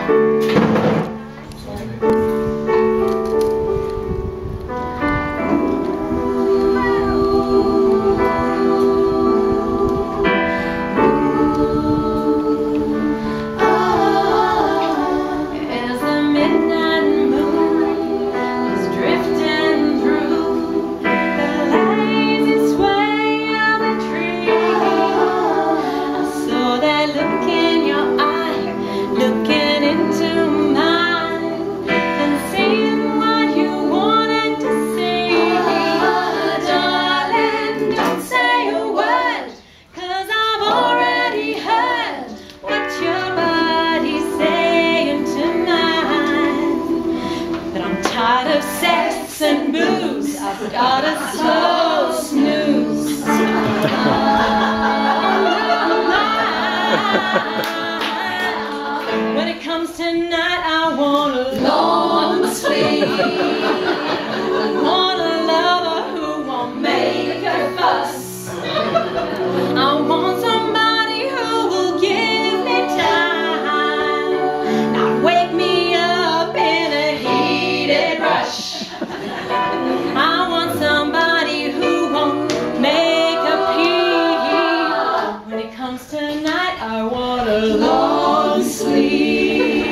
Sex and booze, I've got a slow snooze. When it comes to night, I want a long sleep. I want a lover who won't make a fuss. I want somebody who will give me time, not wake me up in a heated rush. I want somebody who won't make a peep. When it comes to night, I want a long sleep.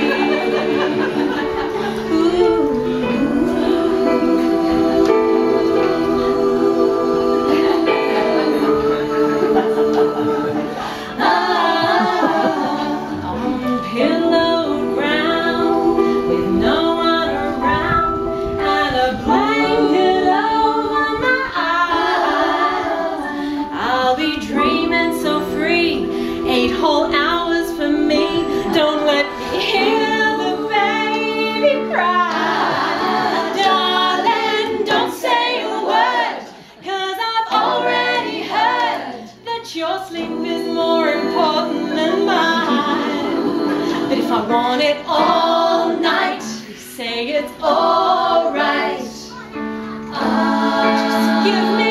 On pillow ground with no one around and a blanket over my eyes, I'll be dreaming so free, 8 whole hours for me. Don't let me hear the baby cry. Darling, don't say a word, 'cause I've already heard that your sleep is more important than mine. But if I want it all night, you say it's alright. Just give me